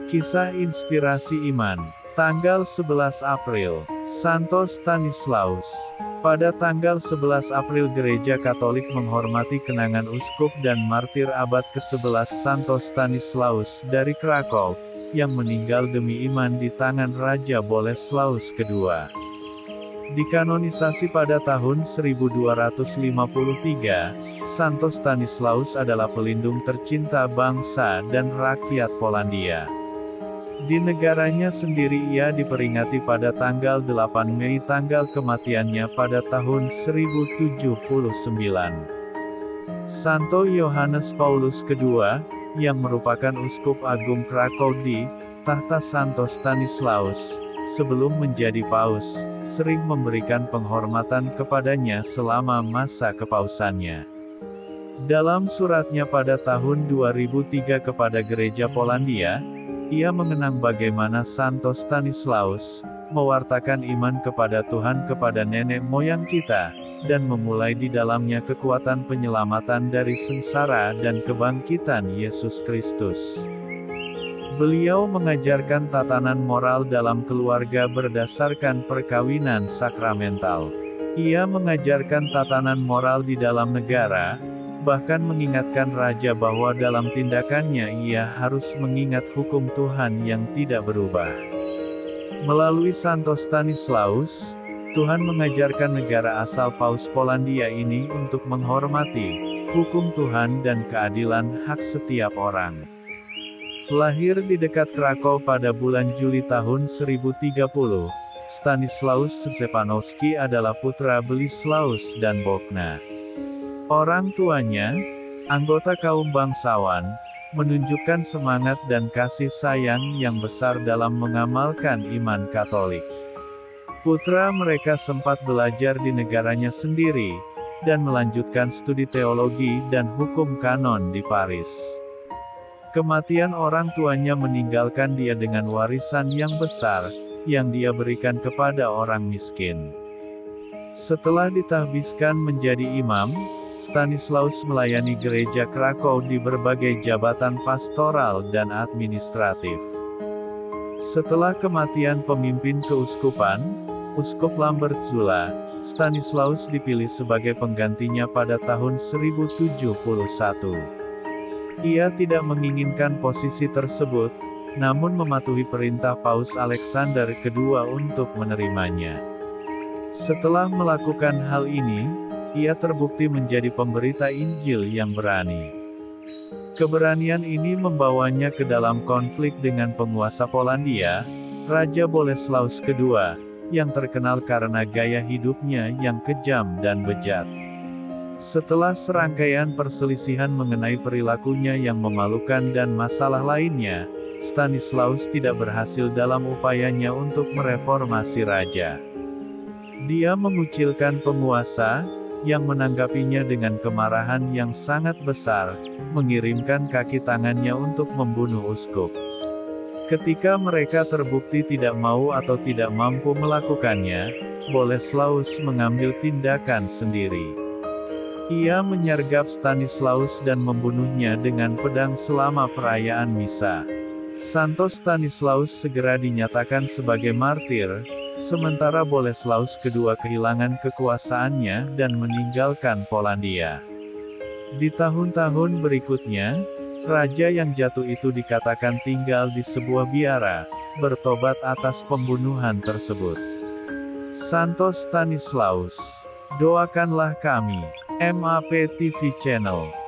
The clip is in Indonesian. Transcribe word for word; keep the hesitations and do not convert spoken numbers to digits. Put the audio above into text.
Kisah Inspirasi Iman. Tanggal sebelas April, Santo Stanislaus. Pada tanggal sebelas April Gereja Katolik menghormati kenangan uskup dan martir abad kesebelas Santo Stanislaus dari Krakow, yang meninggal demi iman di tangan Raja Boleslaus kedua. Dikanonisasi pada tahun seribu dua ratus lima puluh tiga, Santo Stanislaus adalah pelindung tercinta bangsa dan rakyat Polandia. Di negaranya sendiri ia diperingati pada tanggal delapan Mei, tanggal kematiannya pada tahun seribu tujuh puluh sembilan. Santo Yohanes Paulus kedua, yang merupakan uskup agung Krakow di tahta Santo Stanislaus, sebelum menjadi paus, sering memberikan penghormatan kepadanya selama masa kepausannya. Dalam suratnya pada tahun dua ribu tiga kepada Gereja Polandia, ia mengenang bagaimana Santo Stanislaus mewartakan iman kepada Tuhan kepada nenek moyang kita, dan memulai di dalamnya kekuatan penyelamatan dari sengsara dan kebangkitan Yesus Kristus. Beliau mengajarkan tatanan moral dalam keluarga berdasarkan perkawinan sakramental. Ia mengajarkan tatanan moral di dalam negara, bahkan mengingatkan raja bahwa dalam tindakannya ia harus mengingat hukum Tuhan yang tidak berubah. Melalui Santo Stanislaus, Tuhan mengajarkan negara asal Paus Polandia ini untuk menghormati hukum Tuhan dan keadilan hak setiap orang. Lahir di dekat Krakow pada bulan Juli tahun seribu tiga puluh, Stanislaus Szczepanowski adalah putra Bolislaus dan Bogna. Orang tuanya, anggota kaum bangsawan, menunjukkan semangat dan kasih sayang yang besar dalam mengamalkan iman Katolik. Putra mereka sempat belajar di negaranya sendiri, dan melanjutkan studi teologi dan hukum kanon di Paris. Kematian orang tuanya meninggalkan dia dengan warisan yang besar, yang dia berikan kepada orang miskin. Setelah ditahbiskan menjadi imam, Stanislaus melayani gereja Krakow di berbagai jabatan pastoral dan administratif. Setelah kematian pemimpin keuskupan, Uskup Lambert Zula, Stanislaus dipilih sebagai penggantinya pada tahun seribu tujuh puluh satu. Ia tidak menginginkan posisi tersebut, namun mematuhi perintah Paus Alexander kedua untuk menerimanya. Setelah melakukan hal ini, ia terbukti menjadi pemberita Injil yang berani. Keberanian ini membawanya ke dalam konflik dengan penguasa Polandia, Raja Boleslaus kedua, yang terkenal karena gaya hidupnya yang kejam dan bejat. Setelah serangkaian perselisihan mengenai perilakunya yang memalukan dan masalah lainnya, Stanislaus tidak berhasil dalam upayanya untuk mereformasi raja. Dia mengucilkan penguasa, yang menanggapinya dengan kemarahan yang sangat besar, mengirimkan kaki tangannya untuk membunuh uskup. Ketika mereka terbukti tidak mau atau tidak mampu melakukannya, Boleslaus mengambil tindakan sendiri. Ia menyergap Stanislaus dan membunuhnya dengan pedang selama perayaan misa. Santo Stanislaus segera dinyatakan sebagai martir, sementara Boleslaus kedua kehilangan kekuasaannya dan meninggalkan Polandia. Di tahun-tahun berikutnya, raja yang jatuh itu dikatakan tinggal di sebuah biara, bertobat atas pembunuhan tersebut. Santo Stanislaus, doakanlah kami. M A P T V Channel.